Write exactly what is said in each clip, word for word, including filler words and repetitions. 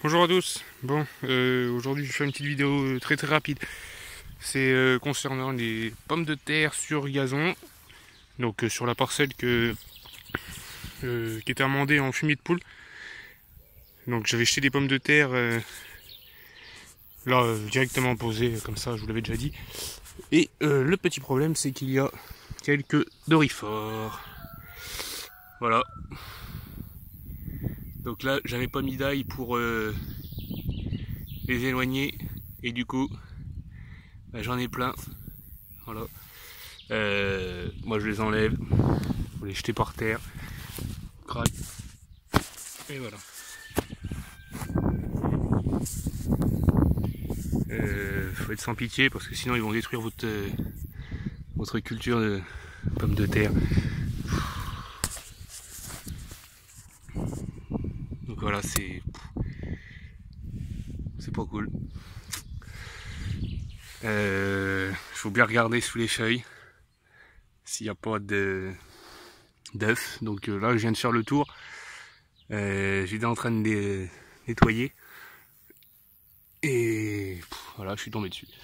Bonjour à tous. Bon, euh, aujourd'hui je fais une petite vidéo euh, très très rapide. C'est euh, concernant les pommes de terre sur gazon. Donc euh, sur la parcelle que, euh, qui était amendée en fumier de poule. Donc j'avais jeté des pommes de terre euh, là euh, directement posées comme ça, je vous l'avais déjà dit. Et euh, le petit problème c'est qu'il y a quelques doryphores. Voilà. Donc là j'avais pas mis d'ail pour euh, les éloigner. Et du coup bah, j'en ai plein. Voilà. Euh, moi je les enlève, faut les jeter par terre, crac, et voilà. Euh, faut être sans pitié parce que sinon ils vont détruire votre, euh, votre culture de pommes de terre. Donc voilà, c'est c'est pas cool. Euh, faut bien regarder sous les feuilles s'il n'y a pas de d'œufs. Donc euh, là je viens de faire le tour. Euh, J'étais en train de les nettoyer. Et pff, voilà, je suis tombé dessus.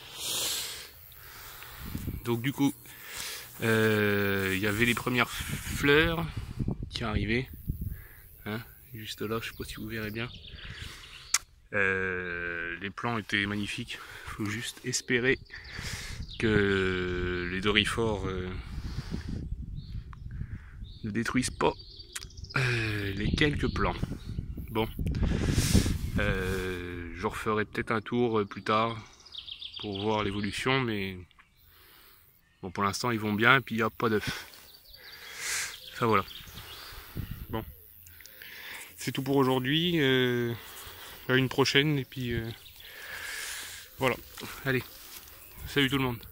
Donc du coup, il euh, y avait les premières fleurs qui arrivaient. Hein, juste là, je sais pas si vous verrez bien. Euh, les plants étaient magnifiques. Il faut juste espérer que les doryphores euh, ne détruisent pas euh, les quelques plants. Bon, euh, je referai peut-être un tour plus tard pour voir l'évolution, mais bon, pour l'instant ils vont bien et puis il n'y a pas d'œufs. Enfin voilà. Bon, c'est tout pour aujourd'hui. Euh, à une prochaine et puis euh, voilà. Allez, salut tout le monde.